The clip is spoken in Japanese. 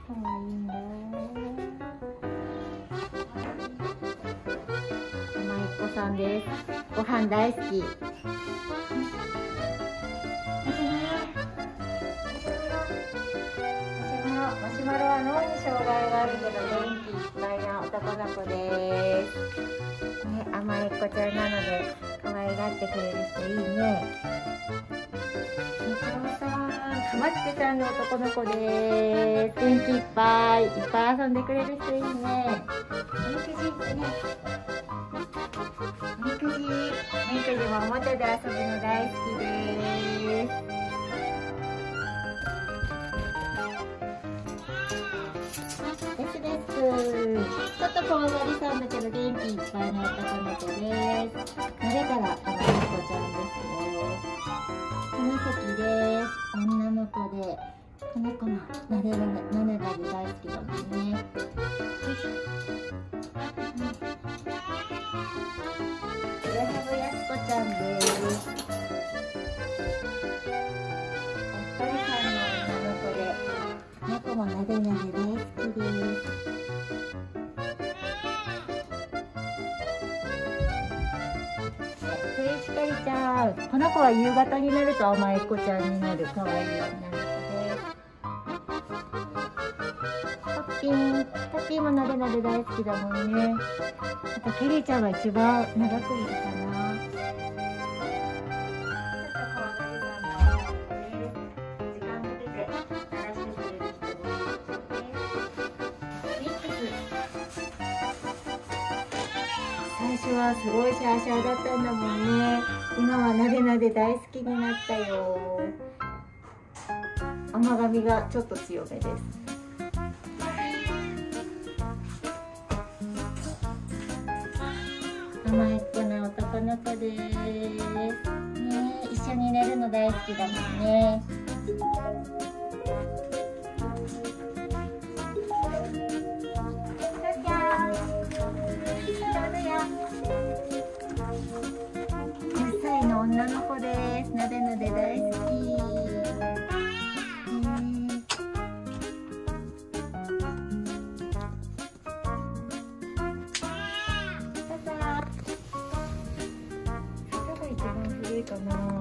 かわいいんだ。まいっこさんです。ご飯大好き。マシュマロは脳に障害があるけど元気いっぱいな男の子です。ね、甘えっ子ちゃんなので可愛がってくれる人いいね。みちおさん、かまってちゃんの男の子です。元気いっぱい遊んでくれる人いいね。おみくじね。おみくじもおもちゃで遊ぶの大好きです。ちょっと怖がりさんだけど元気いっぱいの男の子です。慣れたら甘い子ちゃんですよ。花咲です。女の子でこの子もなでなで大好きだもんね。プレハブやすこちゃんです。おっぱりさんの女の子でこの子もなでなで大好きです。ひかりちゃん、この子は夕方になると甘えっ子ちゃんになる可愛い女の子です。タッピーもなでなで大好きだもんね。あとケリーちゃんが一番長くいるかな。ちょっと怖がりさんの時間かけて鳴らしてくれる人です。ミックス。最初はすごいシャーシャーだったんだもんね。今はなでなで大好きになったよ。甘噛みがちょっと強めです。甘えっ子な男の子です。ね、一緒に寝るの大好きだもんね。女の子です。なでなで大好き。笹が一番古いかな。